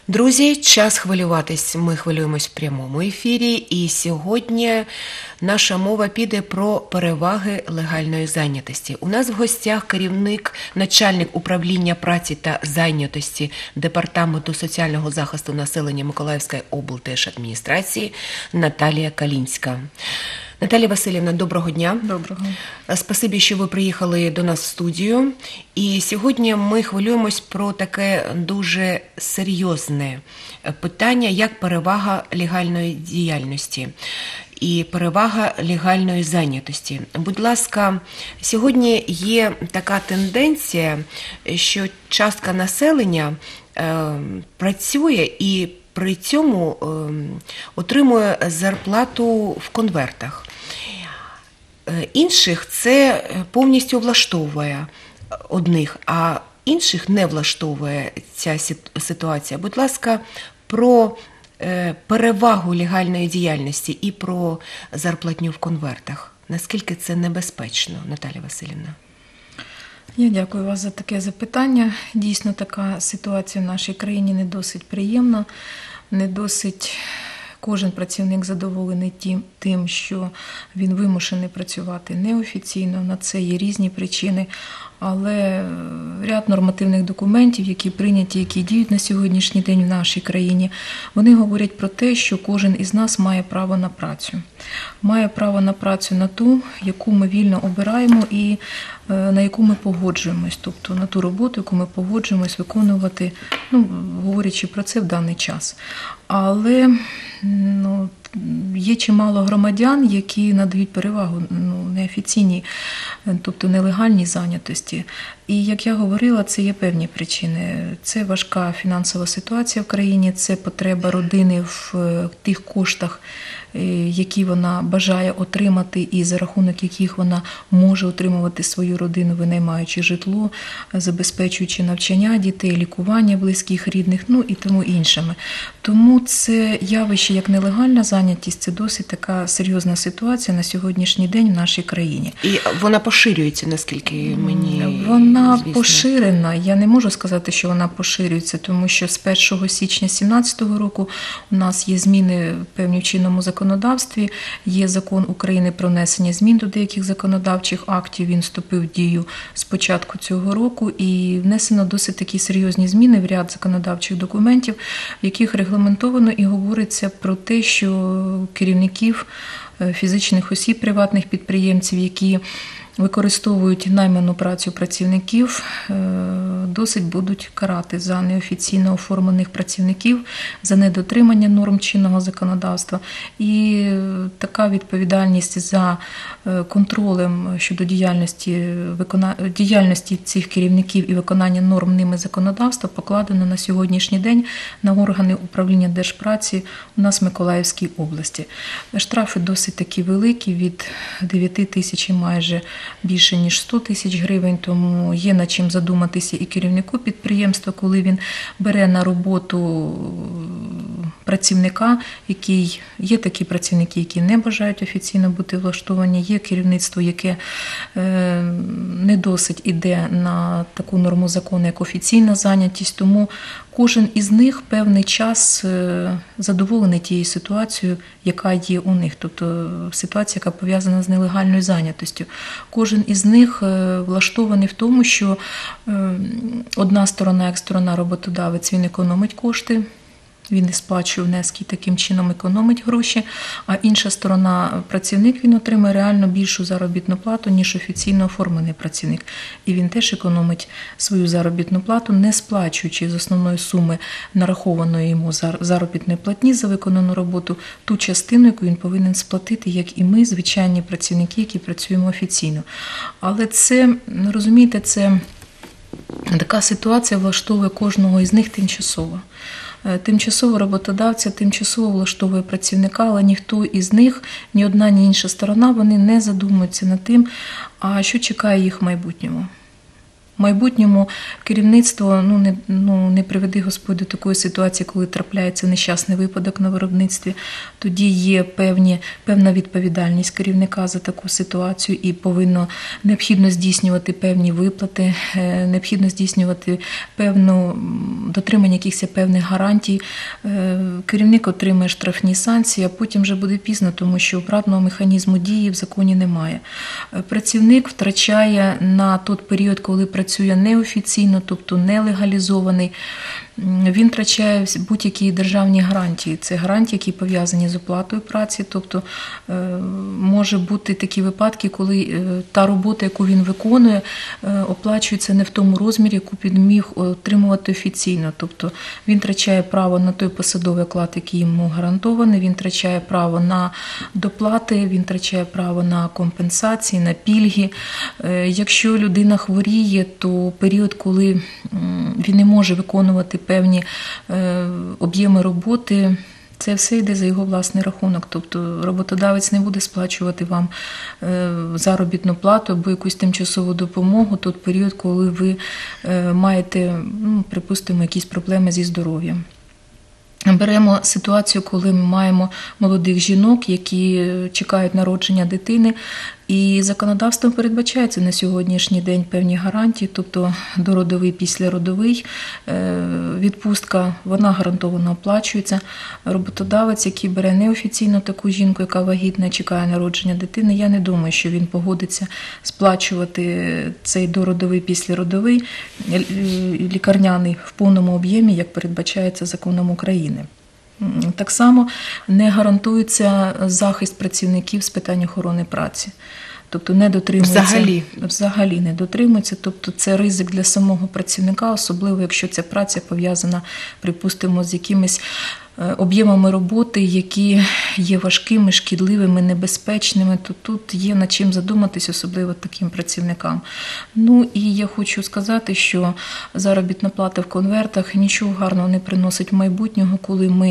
Друзі, час хвилюватись. Ми хвилюємось в прямому ефірі. І сьогодні наша мова піде про переваги легальної зайнятості. У нас в гостях начальник управління праці та зайнятості Департаменту соціального захисту населення Миколаївської облдержадміністрації Наталія Калінська. Наталія Васильівна, доброго дня. Доброго. Спасибі, що ви приїхали до нас в студію. І сьогодні ми хвилюємось про таке дуже серйозне питання, як перевага легальної діяльності і перевага легальної зайнятості. Будь ласка, сьогодні є така тенденція, що частка населення працює і при цьому отримує зарплату в конвертах. Інших це повністю влаштовує одних, а інших не влаштовує ця ситуація. Будь ласка, про перевагу легальної діяльності і про зарплатню в конвертах. Наскільки це небезпечно, Наталія Васильівна? Я дякую вас за таке запитання. Дійсно, така ситуація в нашій країні не досить приємна, не досить кожен працівник задоволений тим, що він вимушений працювати неофіційно. На це є різні причини, але ряд нормативних документів, які прийняті, які діють на сьогоднішній день в нашій країні, вони говорять про те, що кожен із нас має право на працю. Має право на працю на ту, яку ми вільно обираємо і на яку ми погоджуємось, тобто на ту роботу, яку ми погоджуємось виконувати, говорячи про це в даний час. Але є чимало громадян, які надають перевагу неофіційній, тобто нелегальній зайнятості. І, як я говорила, це є певні причини. Це важка фінансова ситуація в країні, це потреба родини в тих коштах, які вона бажає отримати і за рахунок яких вона може утримувати свою родину, винаймаючи житло, забезпечуючи навчання дітей, лікування близьких, рідних, і тому іншими. Тому це явище, як нелегальна зайнятість, це досить така серйозна ситуація на сьогоднішній день в нашій країні. І вона поширюється, наскільки мені Вона звісно. Поширена. Я не можу сказати, що вона поширюється, тому що з 1 січня 2017 року у нас є зміни певні в чинному законодавстві, є закон України про внесення змін до деяких законодавчих актів, він вступив в дію з початку цього року і внесено досить такі серйозні зміни в ряд законодавчих документів, в яких регламентовано і говориться про те, що керівників фізичних осіб, приватних підприємців, які використовують найману працю працівників, досить будуть карати за неофіційно оформлених працівників, за недотримання норм чинного законодавства. І така відповідальність за контролем щодо діяльності цих керівників і виконання норм ними законодавства покладено на сьогоднішній день на органи управління держпраці у нас в Миколаївській області. Штрафи досить такі великі, від 9 тисяч майже більше ніж 100 тисяч гривень, тому є над чим задуматися і керівнику підприємства, коли він бере на роботу працівника, є такі працівники, які не бажають офіційно бути влаштовані, є керівництво, яке не досить іде на таку норму закону, як офіційна зайнятість, тому кожен із них певний час задоволений тією ситуацією, яка є у них, тобто ситуація, яка пов'язана з нелегальною зайнятістю. Кожен із них влаштований в тому, що одна сторона, як сторона роботодавець, він економить кошти, він не сплачує внески, таким чином економить гроші, а інша сторона, працівник, він отримає реально більшу заробітну плату, ніж офіційно оформлений працівник. І він теж економить свою заробітну плату, не сплачуючи з основної суми нарахованої йому заробітної платні за виконану роботу ту частину, яку він повинен сплатити, як і ми, звичайні працівники, які працюємо офіційно. Але це, розумієте, це така ситуація влаштовує кожного із них тимчасово. Тимчасово роботодавця, тимчасово влаштовує працівника, але ніхто із них, ні одна, ні інша сторона, вони не задумуються над тим, а що чекає їх в майбутньому. В майбутньому керівництво не приведи Господь до такої ситуації, коли трапляється нещасний випадок на виробництві. Тоді є певна відповідальність керівника за таку ситуацію і необхідно здійснювати певні виплати, необхідно здійснювати дотримання якихось певних гарантій. Керівник отримає штрафні санкції, а потім вже буде пізно, тому що обратного механізму дії в законі немає. Працівник втрачає на той період, коли працює неофіційно, тобто нелегалізований, він втрачає будь-які державні гарантії. Це гарантії, які пов'язані з оплатою праці, тобто може бути такі випадки, коли та робота, яку він виконує, оплачується не в тому розмірі, яку він міг отримувати офіційно. Тобто він втрачає право на той посадовий оклад, який йому гарантований, він втрачає право на доплати, він втрачає право на компенсації, на пільги. Якщо людина хворіє, то період, коли він не може виконувати певні об'єми роботи, це все йде за його власний рахунок. Тобто роботодавець не буде сплачувати вам заробітну плату або якусь тимчасову допомогу в той період, коли ви маєте, припустимо, якісь проблеми зі здоров'ям. Беремо ситуацію, коли ми маємо молодих жінок, які чекають народження дитини, і законодавством передбачається на сьогоднішній день певні гарантії, тобто дородовий, післяродовий, відпустка, вона гарантовано оплачується. Роботодавець, який бере неофіційно таку жінку, яка вагітна, чекає народження дитини, я не думаю, що він погодиться сплачувати цей дородовий, післяродовий, лікарняний в повному об'ємі, як передбачається законом України. Так само не гарантується захист працівників з питань охорони праці. Тобто не дотримується, взагалі не дотримується. Тобто це ризик для самого працівника, особливо якщо ця праця пов'язана, припустимо, з якимись об'ємами роботи, які є важкими, шкідливими, небезпечними, то тут є над чим задуматись, особливо таким працівникам. І я хочу сказати, що заробітна плата в конвертах нічого гарного не приносить в майбутнього, коли ми,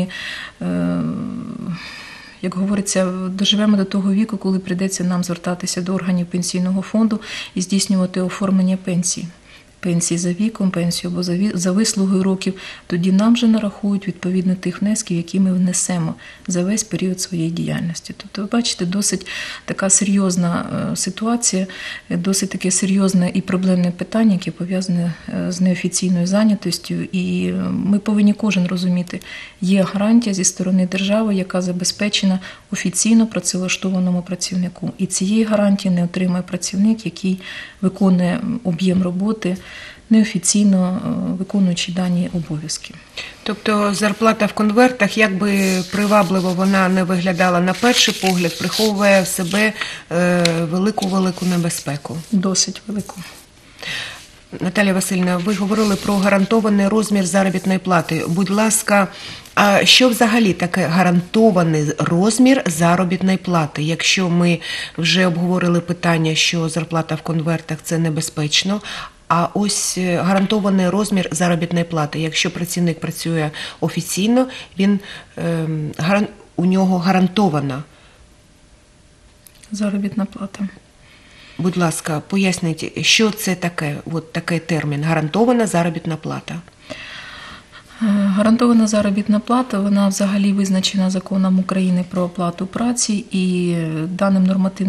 як говориться, доживемо до того віку, коли прийдеться нам звертатися до органів пенсійного фонду і здійснювати оформлення пенсії. Пенсії за віком, пенсію або за вислугою років, тоді нам вже нарахують відповідно тих внесків, які ми внесемо за весь період своєї діяльності. Тобто, ви бачите, досить така серйозна ситуація, досить таке серйозне і проблемне питання, яке пов'язане з неофіційною зайнятістю. І ми повинні кожен розуміти, є гарантія зі сторони держави, яка забезпечена офіційно працевлаштованому працівнику. І цієї гарантії не отримає працівник, який виконує об'єм роботи, неофіційно виконуючи дані обов'язки. Тобто зарплата в конвертах, як би привабливо вона не виглядала на перший погляд, приховує в себе велику-велику небезпеку. Досить велику. Наталія Васильівна, ви говорили про гарантований розмір заробітної плати. Будь ласка, а що взагалі таке гарантований розмір заробітної плати? Якщо ми вже обговорили питання, що зарплата в конвертах – це небезпечно, а ось гарантований розмір заробітної плати. Якщо працівник працює офіційно, у нього гарантована заробітна плата. Будь ласка, поясніть, що це таке, такий термін – гарантована заробітна плата? Гарантована заробітна плата, вона взагалі визначена Законом України про оплату праці, і в даному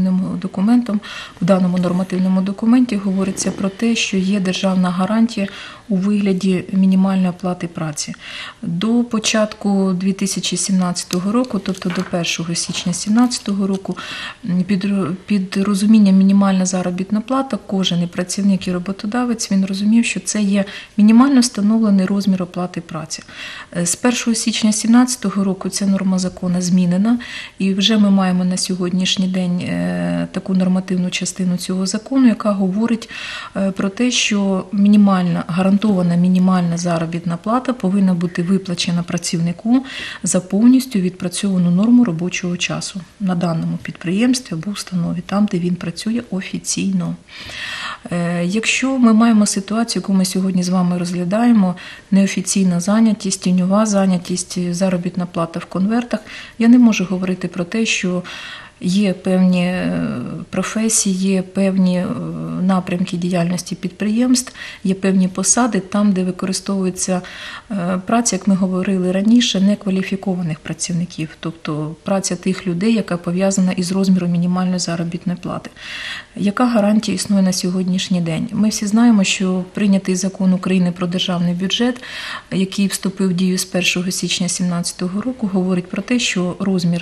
нормативному документі говориться про те, що є державна гарантія у вигляді мінімальної оплати праці. До початку 2017 року, тобто до 1 січня 2017 року, під розумінням мінімальна заробітна плата, кожен і працівник, і роботодавець, він розумів, що це є мінімально встановлений розмір оплати праці. З 1 січня 2017 року ця норма закону змінена, і вже ми маємо на сьогоднішній день таку нормативну частину цього закону, яка говорить про те, що гарантована мінімальна заробітна плата повинна бути виплачена працівнику за повністю відпрацьовану норму робочого часу на даному підприємстві або установі, там, де він працює офіційно. Якщо ми маємо ситуацію, яку ми сьогодні з вами розглядаємо, неофіційна зайнятість, тіньова зайнятість, заробітна плата в конвертах, я не можу говорити про те, що Є певні професії, є певні напрямки діяльності підприємств, є певні посади там, де використовується праця, як ми говорили раніше, некваліфікованих працівників, тобто праця тих людей, яка пов'язана із розміром мінімальної заробітної плати. Яка гарантія існує на сьогоднішній день? Ми всі знаємо, що прийнятий закон України про державний бюджет, який вступив в дію з 1 січня 2017 року, говорить про те, що розмір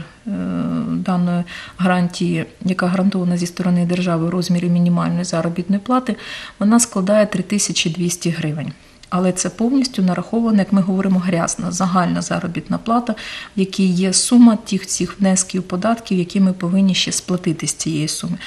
даної гарантії, яка гарантована зі сторони держави в розмірі мінімальної заробітної плати, вона складає 3200 гривень. Але це повністю нарахована, як ми говоримо, грязна, загальна заробітна плата, в якій є сума тих всіх внесків, податків, які ми повинні ще сплатити з цієї суми.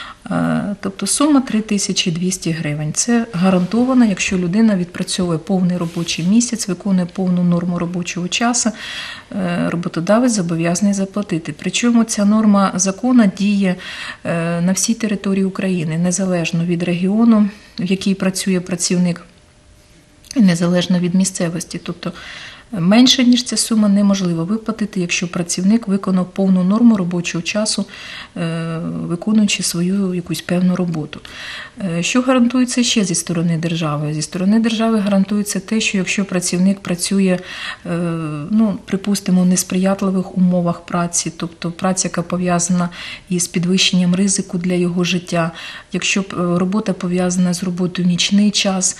Тобто сума 3200 гривень. Це гарантовано, якщо людина відпрацьовує повний робочий місяць, виконує повну норму робочого часу, роботодавець зобов'язаний заплатити. Причому ця норма закону діє на всій території України, незалежно від регіону, в якій працює працівник, незалежно від місцевості. Тобто менше, ніж ця сума, неможливо виплатити, якщо працівник виконав повну норму робочого часу, виконуючи свою якусь певну роботу. Що гарантується ще зі сторони держави? Зі сторони держави гарантується те, що якщо працівник працює, припустимо, в несприятливих умовах праці, тобто праця, яка пов'язана із підвищенням ризику для його життя, якщо робота пов'язана з роботою в нічний час,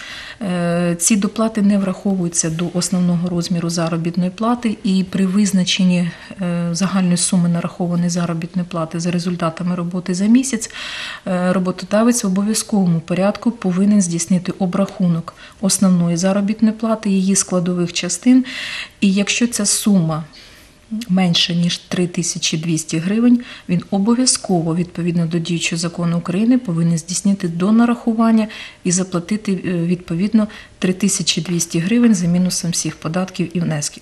ці доплати не враховуються до основного розміру заробітної плати, і при визначенні загальної суми нарахованої заробітної плати за результатами роботи за місяць, роботодавець в обов'язковому порядку повинен здійснити обрахунок основної заробітної плати, її складових частин, і якщо ця сума менше, ніж 3200 гривень, він обов'язково, відповідно до діючого закону України, повинен здійснити донарахування і заплатити, відповідно, 3200 гривень за мінусом всіх податків і внесків.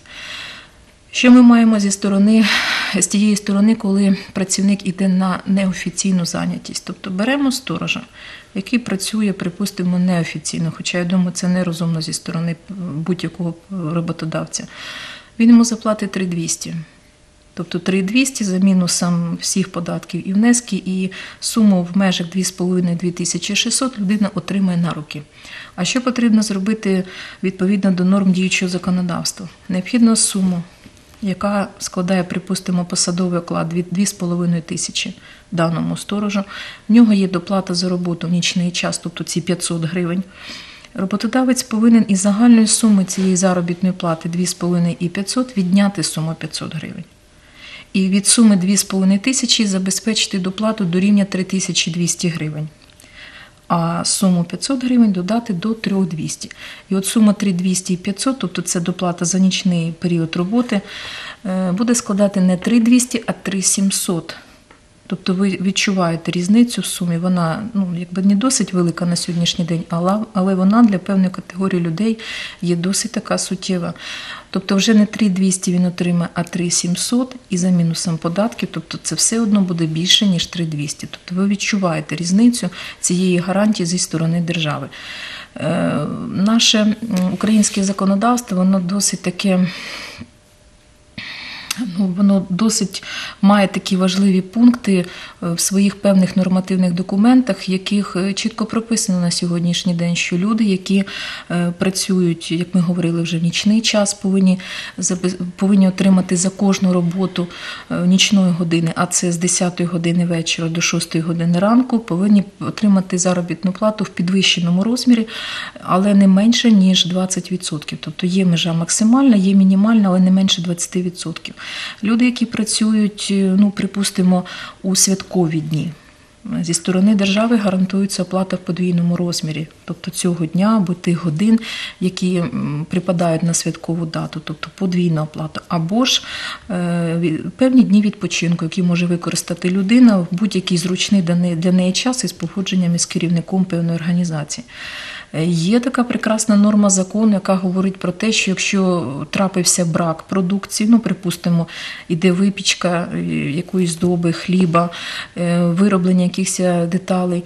Що ми маємо з тієї сторони, коли працівник йде на неофіційну зайнятість? Тобто беремо сторожа, який працює, припустимо, неофіційно, хоча, я думаю, це нерозумно зі сторони будь-якого роботодавця. Він йому заплатить 3200. Тобто 3200 за мінусом всіх податків і внесків, і суму в межах 2500-2600 людина отримає на руки. А що потрібно зробити відповідно до норм діючого законодавства? Необхідно суму, яка складає, припустимо, посадовий оклад 2500 даному сторожу. В нього є доплата за роботу в нічний час, тобто ці 500 гривень. Роботодавець повинен із загальної суми цієї заробітної плати 2500 відняти суму 500 гривень. І від суми 2500 забезпечити доплату до рівня 3200 гривень. А суму 500 гривень додати до 3200. І от сума 3200 і 500, тобто це доплата за нічний період роботи, буде складати не 3200, а 3700. Тобто ви відчуваєте різницю в сумі, вона не досить велика на сьогоднішній день, але вона для певної категорії людей є досить така суттєва. Тобто вже не 3200 він отримає, а 3700 і за мінусом податків, тобто це все одно буде більше, ніж 3200. Тобто ви відчуваєте різницю цієї гарантії зі сторони держави. Наше українське законодавство, воно досить таке... Воно досить має такі важливі пункти в своїх певних нормативних документах, яких чітко прописано на сьогоднішній день, що люди, які працюють, як ми говорили вже в нічний час, повинні отримати за кожну роботу нічної години, а це з 10 години вечора до 6 години ранку, повинні отримати заробітну плату в підвищеному розмірі, але не менше, ніж 20%. Тобто є межа максимальна, є мінімальна, але не менше 20%. Люди, які працюють, припустимо, у святкові дні, зі сторони держави гарантується оплата в подвійному розмірі, тобто цього дня або тих годин, які припадають на святкову дату, тобто подвійна оплата, або ж певні дні відпочинку, які може використати людина в будь-який зручний для неї час із погодженням із керівником певної організації. Є така прекрасна норма закону, яка говорить про те, що якщо трапився брак продукції, припустимо, іде випічка якоїсь здоби, хліба, вироблення якихось деталей,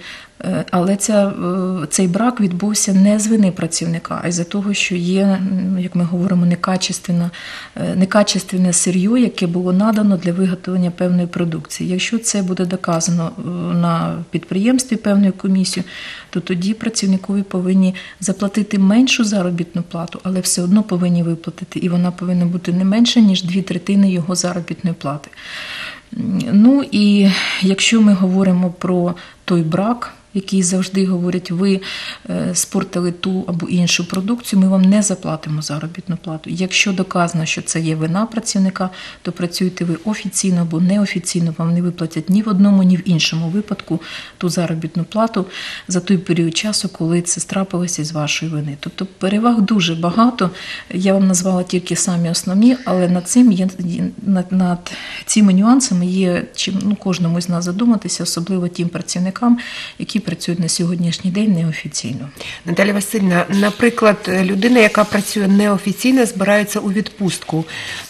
Але цей брак відбувся не з вини працівника, а із-за того, що є, як ми говоримо, некачественне сир'ю, яке було надано для виготовлення певної продукції. Якщо це буде доказано на підприємстві певною комісією, то тоді працівникові повинні заплатити меншу заробітну плату, але все одно повинні виплатити, і вона повинна бути не менша, ніж 2/3 його заробітної плати. Ну і якщо ми говоримо про той брак, який завжди говорять, ви спортили ту або іншу продукцію, ми вам не заплатимо заробітну плату. Якщо доказано, що це є вина працівника, то працюєте ви офіційно або неофіційно, вам не виплатять ні в одному, ні в іншому випадку ту заробітну плату за той період часу, коли це трапилося з вашої вини. Тобто переваг дуже багато, я вам назвала тільки самі основні, але над цими нюансами є чим кожному з нас задуматися, особливо тим працівникам, які працюють на сьогоднішній день неофіційно. Наталя Васильівна, наприклад, людина, яка працює неофіційно, збирається у відпустку.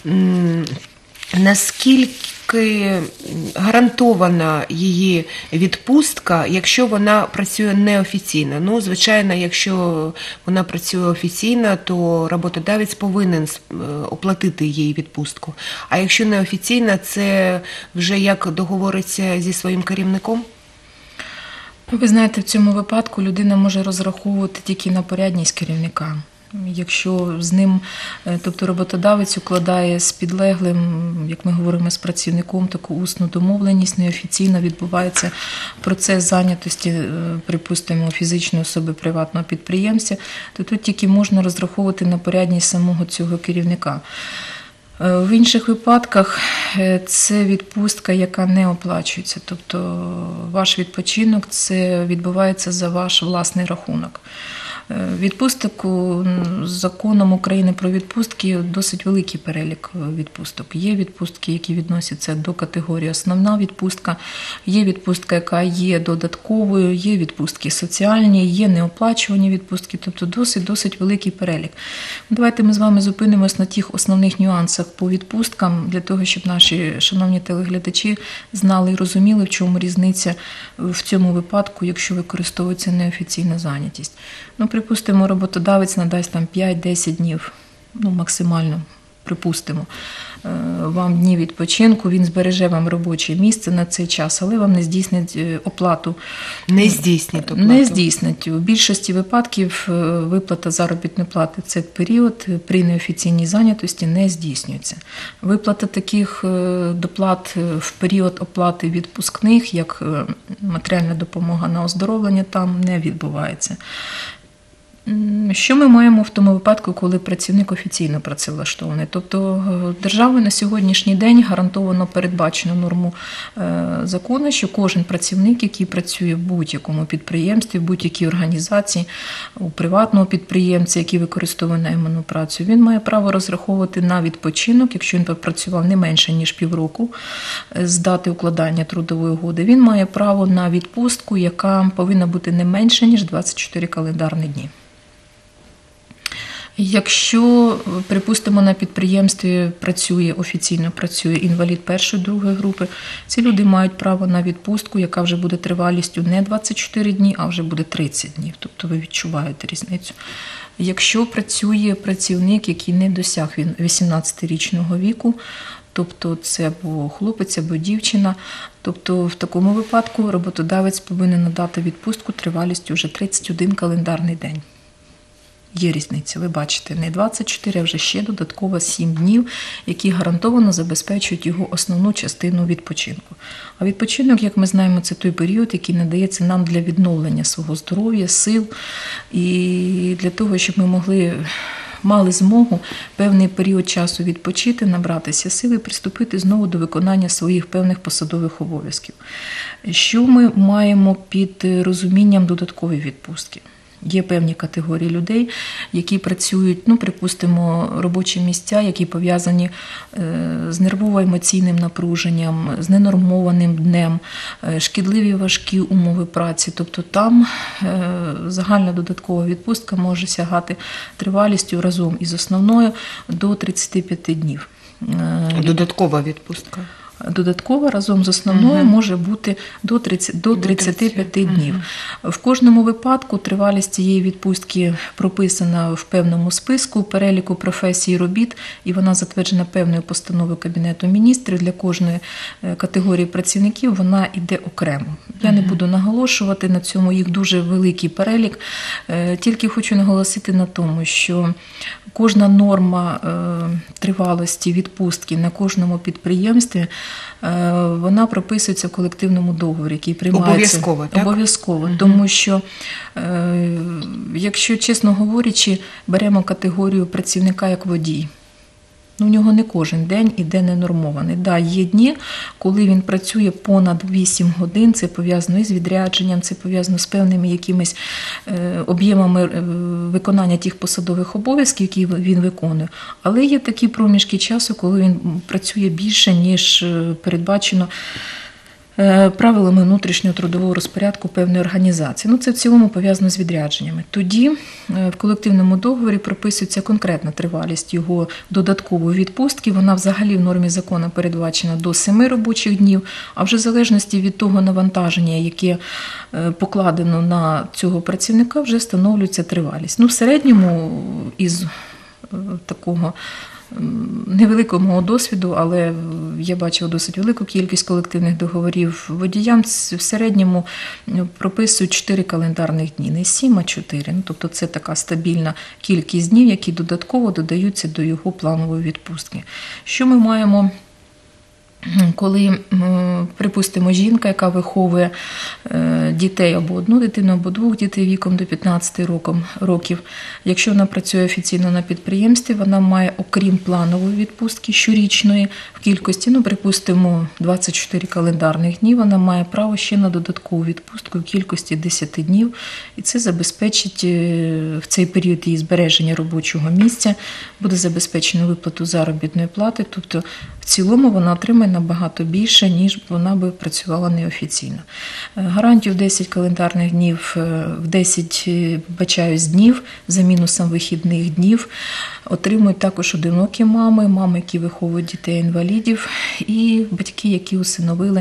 Наскільки гарантована її відпустка, якщо вона працює неофіційно? Ну, звичайно, якщо вона працює офіційно, то роботодавець повинен оплатити їй відпустку. А якщо неофіційно, це вже як договориться зі своїм керівником? Ви знаєте, в цьому випадку людина може розраховувати тільки на порядність керівника. Якщо з ним, тобто роботодавець укладає з підлеглим, як ми говоримо, з працівником, таку усну домовленість, неофіційно відбувається процес зайнятості, припустимо, фізичної особи приватного підприємця, то тут тільки можна розраховувати на порядність самого цього керівника. В інших випадках це відпустка, яка не оплачується, тобто ваш відпочинок це відбувається за ваш власний рахунок. Відпусток законом України про відпустки досить великий перелік відпусток. Є відпустки, які відносяться до категорії основна відпустка, є відпустка, яка є додатковою, є відпустки соціальні, є неоплачувані відпустки, тобто досить великий перелік. Давайте ми з вами зупинимось на тих основних нюансах по відпусткам, для того, щоб наші шановні телеглядачі знали і розуміли, в чому різниця в цьому випадку, якщо використовується неофіційна зайнятість. Припустимо, роботодавець надасть там 5-10 днів, максимально, припустимо, вам дні відпочинку, він збереже вам робоче місце на цей час, але вам не здійснить оплату. Не здійснить оплату. Не здійснить. У більшості випадків виплата заробітної плати в цей період при неофіційній зайнятості не здійснюється. Виплата таких доплат в період оплати відпускних, як матеріальна допомога на оздоровлення, там не відбувається. Що ми маємо в тому випадку, коли працівник офіційно працевлаштований? Тобто державою на сьогоднішній день гарантовано передбачено норму закону, що кожен працівник, який працює в будь-якому підприємстві, в будь-якій організації, у приватного підприємця, який використовує найману працю, він має право розраховувати на відпочинок, якщо він попрацював не менше, ніж півроку з дати укладання трудової угоди, він має право на відпустку, яка повинна бути не менше, ніж 24 календарні дні. Якщо, припустимо, на підприємстві офіційно працює інвалід першої, другої групи, ці люди мають право на відпустку, яка вже буде тривалістю не 24 дні, а вже буде 30 днів. Тобто ви відчуваєте різницю. Якщо працює працівник, який не досяг 18-річного віку, тобто це або хлопець, або дівчина, тобто в такому випадку роботодавець повинен надати відпустку тривалістю вже 31 календарний день. Є різниця, ви бачите, не 24, а вже ще додатково 7 днів, які гарантовано забезпечують його основну частину відпочинку. А відпочинок, як ми знаємо, це той період, який надається нам для відновлення свого здоров'я, сил і для того, щоб ми мали змогу певний період часу відпочити, набратися сил і приступити знову до виконання своїх певних посадових обов'язків. Що ми маємо під розумінням додаткової відпустки? Є певні категорії людей, які працюють, припустимо, робочі місця, які пов'язані з нервово-емоційним напруженням, з ненормованим днем, шкідливі важкі умови праці. Тобто там загальна додаткова відпустка може сягати тривалістю разом із основною до 35 днів. Додаткова відпустка? додаткова разом з основною може бути до 35 днів. В кожному випадку тривалість цієї відпустки прописана в певному списку, переліку професій і робіт, і вона затверджена певною постановою Кабінету міністрів. Для кожної категорії працівників вона йде окремо. Я не буду наголошувати на цьому, їх дуже великий перелік. Тільки хочу наголосити на тому, що кожна норма тривалості відпустки на кожному підприємстві, вона прописується в колективному договорі, який приймається. Обов'язково, так? Обов'язково, тому що, якщо, чесно говорячи, беремо категорію працівника як водій, у нього не кожен день іде ненормований. Да, є дні, коли він працює понад 8 годин, це пов'язано із відрядженням, це пов'язано з певними якимись об'ємами виконання тих посадових обов'язків, які він виконує. Але є такі проміжки часу, коли він працює більше, ніж передбачено правилами внутрішнього трудового розпорядку певної організації. Це в цілому пов'язано з відрядженнями. Тоді в колективному договорі прописується конкретна тривалість його додаткової відпустки. Вона взагалі в нормі закону передбачена до 7 робочих днів, а вже в залежності від того навантаження, яке покладено на цього працівника, вже встановлюється тривалість. В середньому із такого невеликого мого досвіду, але я бачила досить велику кількість колективних договорів, водіям в середньому прописують 4 календарних дні, не 7, а 4. Тобто це така стабільна кількість днів, які додатково додаються до його планової відпустки. Що ми маємо, коли, припустимо, жінка, яка виховує дітей або одну дитину, або 2 дітей віком до 15 років, якщо вона працює офіційно на підприємстві, вона має, окрім планової відпустки щорічної, в кількості, припустимо, 24 календарних дні, вона має право ще на додаткову відпустку в кількості 10 днів, і це забезпечить в цей період її збереження робочого місця, буде забезпечено виплату заробітної плати, тобто в цілому вона отримає набагато більше, ніж вона би працювала неофіційно. Гарантію в 10 календарних днів, в 10, днів за мінусом вихідних днів отримують також одинокі мами, які виховують дітей-інвалідів і батьки, які усиновили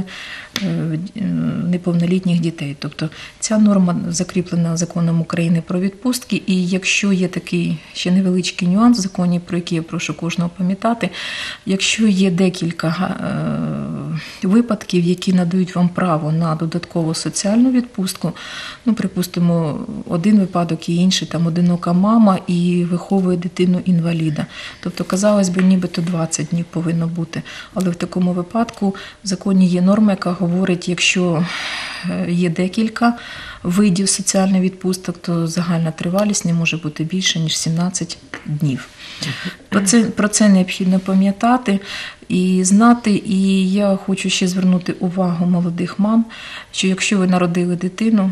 неповнолітніх дітей. Тобто ця норма закріплена законом України про відпустки, і якщо є такий ще невеличкий нюанс в законі, про який я прошу кожного пам'ятати, якщо є декілька випадків, які надають вам право на додаткову соціальну відпустку, припустимо, один випадок і інший, одинока мама і виховує дитину-інваліда. Тобто, казалось би, нібито 20 днів повинно бути, але в такому випадку в законі є норма, яка говорить, якщо є декілька видів соціальних відпусток, то загальна тривалість не може бути більше, ніж 17 днів. Про це необхідно пам'ятати і знати. І я хочу ще звернути увагу молодих мам, що якщо ви народили дитину,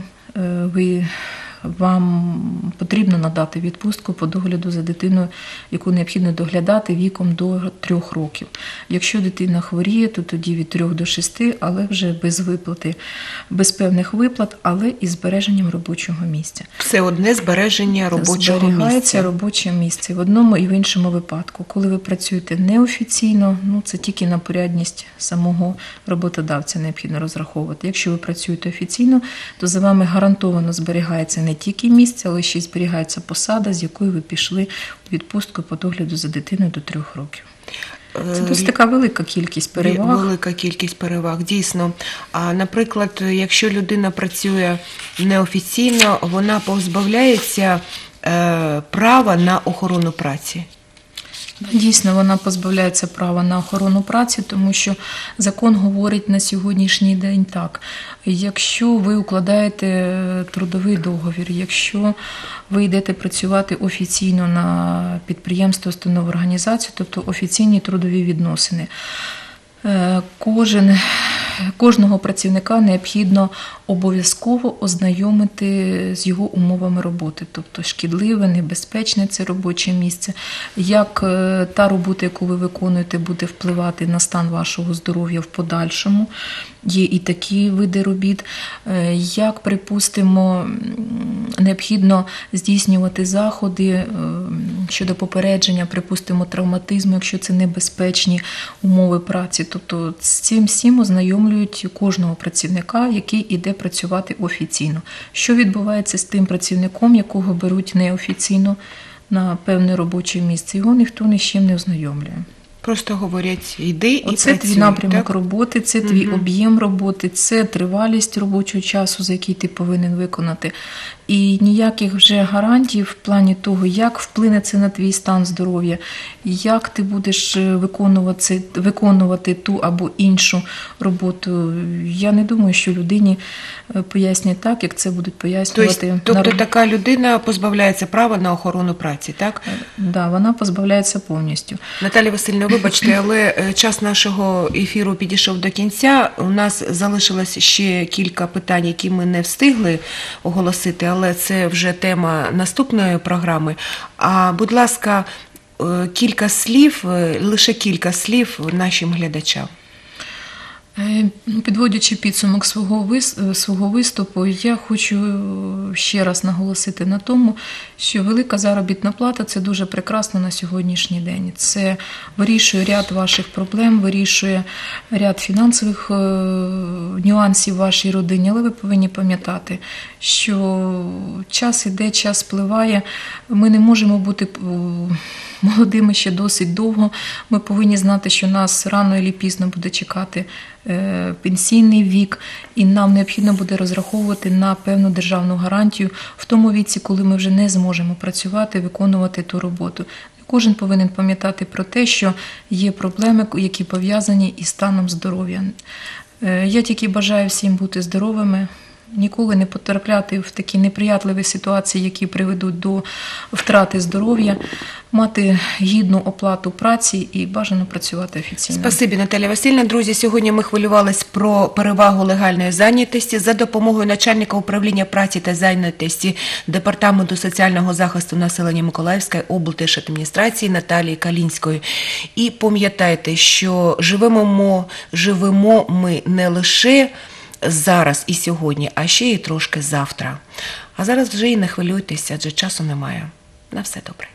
вам потрібно надати відпустку по догляду за дитиною, яку необхідно доглядати віком до 3 років. Якщо дитина хворіє, то тоді від 3 до 6, але вже без виплати, без певних виплат, але із збереженням робочого місця. Все одне збереження робочого місця. Зберігається робоче місце в одному і в іншому випадку. Коли ви працюєте неофіційно, це тільки на порядність самого роботодавця необхідно розраховувати. Якщо ви працюєте офіційно, то за вами гарантовано зберігається не тільки місце, але ще й зберігається посада, з якої ви пішли у відпустку по догляду за дитиною до 3 років. Це досить така велика кількість переваг. Велика кількість переваг, дійсно. А, наприклад, якщо людина працює неофіційно, вона позбавляється права на охорону праці? Дійсно, вона позбавляється права на охорону праці, тому що закон говорить на сьогоднішній день так. Якщо ви укладаєте трудовий договір, якщо ви йдете працювати офіційно на підприємство, установу, організацію, тобто офіційні трудові відносини, кожного працівника необхідно обов'язково ознайомити з його умовами роботи, тобто шкідливе, небезпечне це робоче місце, як та робота, яку ви виконуєте, буде впливати на стан вашого здоров'я в подальшому. Є і такі види робіт, як, припустимо, необхідно здійснювати заходи щодо попередження, припустимо, травматизму, якщо це небезпечні умови праці. Тобто з цим всім ознайомлюють кожного працівника, який іде працювати офіційно. Що відбувається з тим працівником, якого беруть неофіційно на певне робоче місце? Його ніхто ні з чим не ознайомлює. Просто говорять, йди і працюй. Це твій напрямок так? роботи, це твій об'єм роботи, це тривалість робочого часу, за який ти повинен виконати. І ніяких вже гарантій в плані того, як вплине це на твій стан здоров'я, як ти будеш виконувати ту або іншу роботу. Я не думаю, що людині пояснять так, як це будуть пояснювати. Тобто така людина позбавляється права на охорону праці, так? Да, вона позбавляється повністю. Наталія Васильівна, вибачте, але час нашого ефіру підійшов до кінця. У нас залишилось ще кілька питань, які ми не встигли оголосити, але це вже тема наступної програми. А, будь ласка, лише кілька слів нашим глядачам. Підводячи підсумок свого виступу, я хочу ще раз наголосити на тому, що велика заробітна плата – це дуже прекрасно на сьогоднішній день. Це вирішує ряд ваших проблем, вирішує ряд фінансових нюансів в вашій родині, але ви повинні пам'ятати, що час іде, час спливає, ми не можемо бути молодими ще досить довго. Ми повинні знати, що нас рано або пізно буде чекати пенсійний вік, і нам необхідно буде розраховувати на певну державну гарантію в тому віці, коли ми вже не зможемо працювати, виконувати ту роботу. Кожен повинен пам'ятати про те, що є проблеми, які пов'язані із станом здоров'я. Я тільки бажаю всім бути здоровими, ніколи не потрапляти в такі неприятливі ситуації, які приведуть до втрати здоров'я, мати гідну оплату праці і бажано працювати офіційно. Спасибі, Наталія Васильівна. Друзі, сьогодні ми хвилювались про перевагу легальної зайнятості. За допомогою начальника управління праці та зайнятості Департаменту соціального захисту населення Миколаївської облдержадміністрації Наталії Калінської. І пам'ятайте, що живемо ми не лише зараз і сьогодні, а ще і трошки завтра. А зараз вже і не хвилюйтеся, адже часу немає. На все добре.